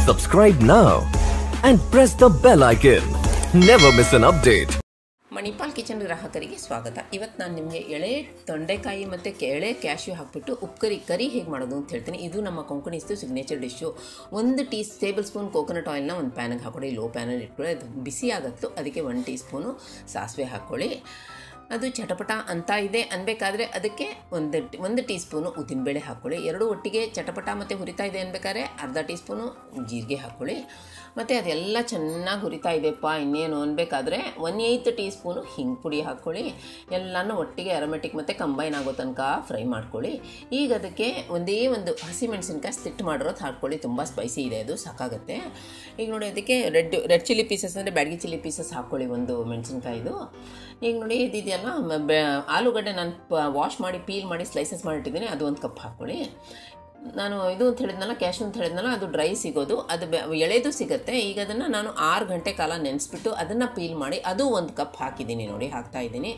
Subscribe now and press the bell icon. Never miss an update. Manipal kitchen ಗ್ರಾಹಕರಿಗೆ ಸ್ವಾಗತ. ಇವತ್ತು ನಾನು ನಿಮಗೆ ಎಳೆ ತೊಂಡೆಕಾಯಿ ಮತ್ತು ಎಳೆ ಕ್ಯಾಶ್ಯೂ ಹಾಕ್ಬಿಟ್ಟು ಉಪ್ಪು ಕರಿ ಹೇಗೆ ಮಾಡೋದು ಅಂತ ಹೇಳ್ತೀನಿ. ಇದು ನಮ್ಮ ಕೊಂಕಣಿಸ್ತು signature dish. 1 tablespoon coconut ಆಯಿಲ್ನ ಒಂದು ಪ್ಯಾನಿಗೆ ಹಾಕ್ಕೊಳ್ಳಿ. ಲೋ ಪ್ಯಾನಲ್ಲಿ ಇಟ್ಕೊಳ್ಳಿ. ಅದು ಬಿಸಿ ಆಗುತ್ತೋ ಅದಕ್ಕೆ 1 ಟೀ ಸ್ಪೂನು ಸಾಸಿವೆ ಹಾಕ್ಕೊಳ್ಳಿ. ಅದು ಚಟಪಟ ಅಂತ ಇದೆ ಅನ್ಬೇಕಾದ್ರೆ ಅದಕ್ಕೆ ಒಂದು ಟೀ ಸ್ಪೂನು ಉದ್ದಿನಬೇಳೆ ಹಾಕ್ಕೊಳ್ಳಿ. ಎರಡು ಒಟ್ಟಿಗೆ ಚಟಪಟ ಮತ್ತು ಹುರಿತಾ ಇದೆ ಅನ್ಬೇಕಾದ್ರೆ ಅರ್ಧ ಟೀ ಸ್ಪೂನು ಜೀರಿಗೆ ಹಾಕ್ಕೊಳ್ಳಿ. ಮತ್ತು ಅದೆಲ್ಲ ಚೆನ್ನಾಗಿ ಹುರಿತಾ ಇದೆಪ್ಪ ಇನ್ನೇನು ಅನ್ಬೇಕಾದ್ರೆ 1/8 ಟೀ ಸ್ಪೂನು ಹಿಂಗೆ ಪುಡಿ ಹಾಕ್ಕೊಳ್ಳಿ. ಎಲ್ಲನೂ ಒಟ್ಟಿಗೆ ಅರೋಮೆಟಿಕ್ ಮತ್ತು ಕಂಬೈನ್ ಆಗೋ ತನಕ ಫ್ರೈ ಮಾಡ್ಕೊಳ್ಳಿ. ಈಗ ಅದಕ್ಕೆ ಒಂದೇ ಒಂದು ಹಸಿಮೆಣಸಿನ್ಕಾಯಿ ಸ್ಲಿಟ್ ಮಾಡಿರೋದು ಹಾಕ್ಕೊಳ್ಳಿ. ತುಂಬ ಸ್ಪೈಸಿ ಇದೆ, ಅದು ಸಾಕಾಗುತ್ತೆ. ಈಗ ನೋಡಿ ಅದಕ್ಕೆ ರೆಡ್ ಚಿಲ್ಲಿ ಪೀಸಸ್ ಅಂದರೆ ಬ್ಯಾಡಗಿ ಚಿಲ್ಲಿ ಪೀಸಸ್ ಹಾಕ್ಕೊಳ್ಳಿ, ಒಂದು ಮೆಣಸಿನ್ಕಾಯಿದು. ಈಗ ನೋಡಿ ಇದೆಯಲ್ಲ ಆಲೂಗಡ್ಡೆ ನಾನು ವಾಶ್ ಮಾಡಿ ಪೀಲ್ ಮಾಡಿ ಸ್ಲೈಸಸ್ ಮಾಡಿಟ್ಟಿದ್ದೀನಿ, ಅದು 1 ಕಪ್ ಹಾಕ್ಕೊಳ್ಳಿ. ನಾನು ಇದು ಅಂತ ಹೇಳಿದ್ನಲ್ಲ ಕ್ಯಾಶ್ಯೂ ಅಂತ ಹೇಳಿದ್ನಲ್ಲ, ಅದು ಡ್ರೈ ಸಿಗೋದು, ಅದು ಎಳೆದು ಸಿಗುತ್ತೆ. ಈಗ ಅದನ್ನು ನಾನು 6 ಗಂಟೆ ಕಾಲ ನೆನೆಸ್ಬಿಟ್ಟು ಅದನ್ನು ಪೀಲ್ ಮಾಡಿ ಅದು 1 ಕಪ್ ಹಾಕಿದ್ದೀನಿ. ನೋಡಿ ಹಾಕ್ತಾ ಇದ್ದೀನಿ.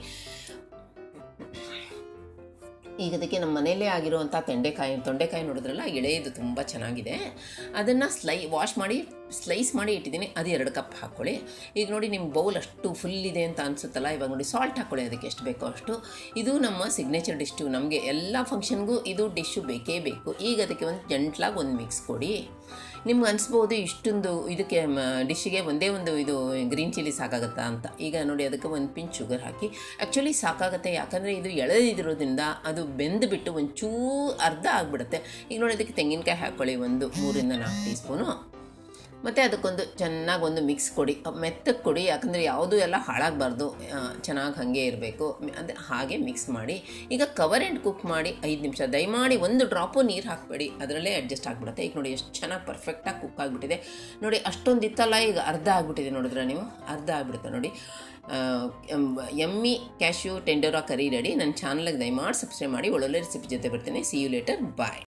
ಈಗ ಅದಕ್ಕೆ ನಮ್ಮ ಮನೆಯಲ್ಲೇ ಆಗಿರುವಂಥ ತೊಂಡೆಕಾಯಿ ನೋಡಿದ್ರಲ್ಲ, ಎಳೆದು ತುಂಬ ಚೆನ್ನಾಗಿದೆ. ಅದನ್ನು ವಾಶ್ ಮಾಡಿ ಸ್ಲೈಸ್ ಮಾಡಿ ಇಟ್ಟಿದ್ದೀನಿ. ಅದು 2 ಕಪ್ ಹಾಕ್ಕೊಳ್ಳಿ. ಈಗ ನೋಡಿ ನಿಮ್ಮ ಬೌಲ್ ಅಷ್ಟು ಫುಲ್ ಇದೆ ಅಂತ ಅನಿಸುತ್ತಲ್ಲ, ಇವಾಗ ನೋಡಿ ಸಾಲ್ಟ್ ಹಾಕ್ಕೊಳ್ಳಿ ಅದಕ್ಕೆ ಎಷ್ಟು ಬೇಕೋ ಅಷ್ಟು. ಇದು ನಮ್ಮ ಸಿಗ್ನೇಚರ್ ಡಿಶ್ಶು, ನಮಗೆ ಎಲ್ಲ ಫಂಕ್ಷನ್ಗೂ ಇದು ಡಿಶ್ಶು ಬೇಕೇ ಬೇಕು. ಈಗ ಅದಕ್ಕೆ ಒಂದು ಜಂಟ್ಲಾಗಿ ಒಂದು ಮಿಕ್ಸ್ ಕೊಡಿ. ನಿಮ್ಗೆ ಅನಿಸ್ಬೋದು ಇಷ್ಟೊಂದು ಇದಕ್ಕೆ ಡಿಶ್ಶಿಗೆ ಒಂದೇ ಒಂದು ಇದು ಗ್ರೀನ್ ಚಿಲ್ಲಿ ಸಾಕಾಗುತ್ತಾ ಅಂತ. ಈಗ ನೋಡಿ ಅದಕ್ಕೆ 1 ಪಿಂಚ್ ಶುಗರ್ ಹಾಕಿ. ಆ್ಯಕ್ಚುಲಿ ಸಾಕಾಗುತ್ತೆ, ಯಾಕಂದರೆ ಇದು ಎಳೆದಿರೋದ್ರಿಂದ ಅದು ಬೆಂದುಬಿಟ್ಟು ಒಂಚೂರು ಅರ್ಧ ಆಗಿಬಿಡುತ್ತೆ. ಈಗ ನೋಡಿ ಅದಕ್ಕೆ ತೆಂಗಿನಕಾಯಿ ಹಾಕ್ಕೊಳ್ಳಿ, ಒಂದು 3-4 ಟೀ ಸ್ಪೂನು. ಮತ್ತು ಅದಕ್ಕೊಂದು ಚೆನ್ನಾಗಿ ಒಂದು ಮಿಕ್ಸ್ ಕೊಡಿ, ಮೆತ್ತಗೆ ಕೊಡಿ, ಯಾಕಂದರೆ ಯಾವುದೂ ಎಲ್ಲ ಹಾಳಾಗಬಾರ್ದು, ಚೆನ್ನಾಗಿ ಹಾಗೆ ಇರಬೇಕು. ಅದು ಹಾಗೆ ಮಿಕ್ಸ್ ಮಾಡಿ ಈಗ ಕವರ್ ಆ್ಯಂಡ್ ಕುಕ್ ಮಾಡಿ 5 ನಿಮಿಷ. ದಯಮಾಡಿ 1 ಡ್ರಾಪು ನೀರು ಹಾಕಬೇಡಿ, ಅದರಲ್ಲೇ ಅಡ್ಜಸ್ಟ್ ಆಗಿಬಿಡುತ್ತೆ. ಈಗ ನೋಡಿ ಎಷ್ಟು ಚೆನ್ನಾಗಿ ಪರ್ಫೆಕ್ಟಾಗಿ ಕುಕ್ ಆಗಿಬಿಟ್ಟಿದೆ ನೋಡಿ. ಅಷ್ಟೊಂದು ಇತ್ತಲ್ಲ, ಈಗ ಅರ್ಧ ಆಗಿಬಿಟ್ಟಿದೆ. ನೋಡಿದ್ರೆ ನೀವು ಅರ್ಧ ಆಗಿಬಿಡುತ್ತೆ ನೋಡಿ. ಯಮ್ಮಿ ಕ್ಯಾಶ್ಯೂ ಟೆಂಡೋರಾ ಕರಿ ರೆಡಿ. ನನ್ನ ಚಾನಲ್ಗೆ ದಯಮಾಡಿ ಸಬ್ಸ್ಕ್ರೈಬ್ ಮಾಡಿ. ಒಳ್ಳೊಳ್ಳೆ ರೆಸಿಪಿ ಜೊತೆ ಬರ್ತೀನಿ. See you later, bye.